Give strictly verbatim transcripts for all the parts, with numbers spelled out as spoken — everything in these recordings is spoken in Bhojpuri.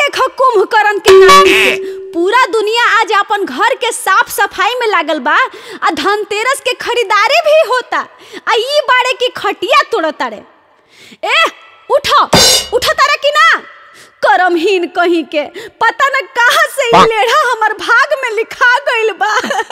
देखो कुंभकर्ण के नाम से पूरा दुनिया आज अपन घर के साफ सफाई में लागल बा। आ धनतेरस के खरीदारी भी होता। आ ई बाड़े की खटिया तोड़ता रे। ए उठो उठो तारा की ना करमहीन कहीं के पता न कहां से ई लेढ़ा हमर भाग में लिखा गइल बा।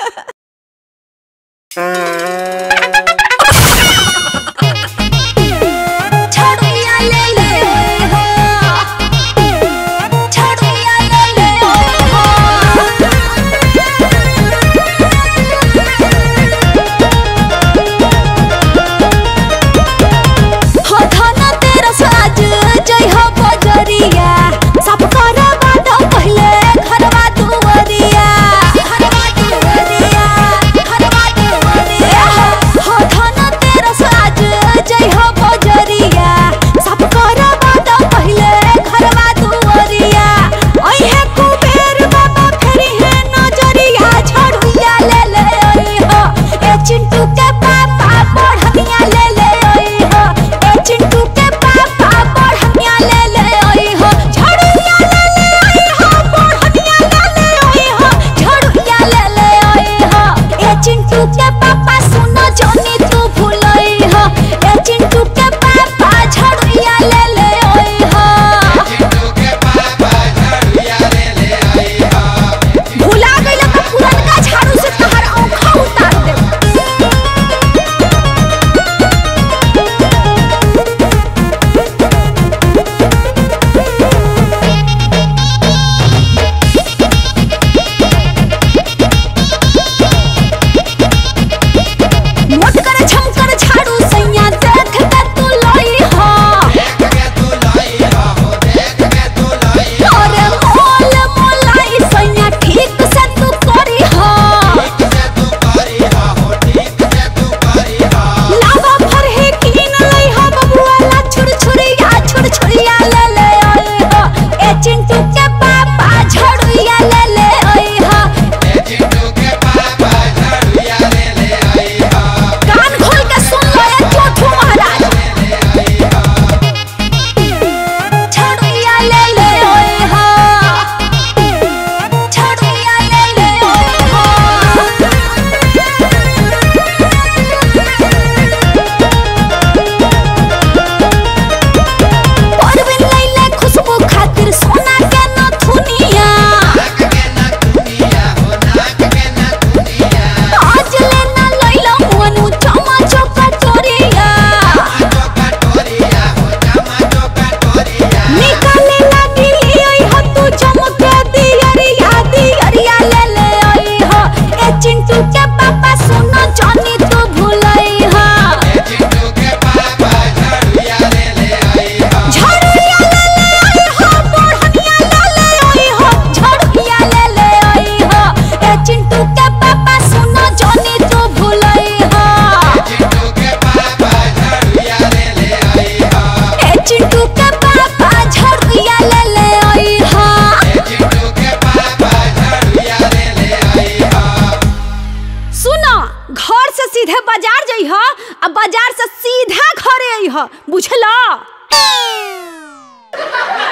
सीधे बाजार जइह आ बाजार से सीधा घरे अइह बुझला।